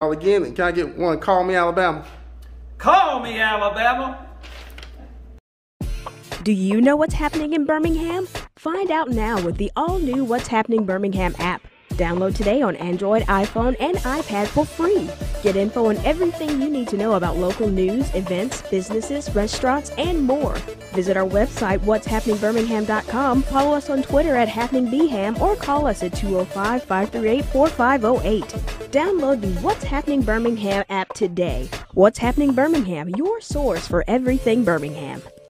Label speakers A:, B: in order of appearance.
A: Again, can I get one? Call me Alabama.
B: Call me Alabama.
C: Do you know what's happening in Birmingham? Find out now with the all-new What's Happening Birmingham app. Download today on Android, iPhone, and iPad for free. Get info on everything you need to know about local news, events, businesses, restaurants, and more. Visit our website, what'shappeningbirmingham.com, follow us on Twitter at HappeningBham, or call us at 205-538-4508. Download the What's Happening Birmingham app today. What's Happening Birmingham, your source for everything Birmingham.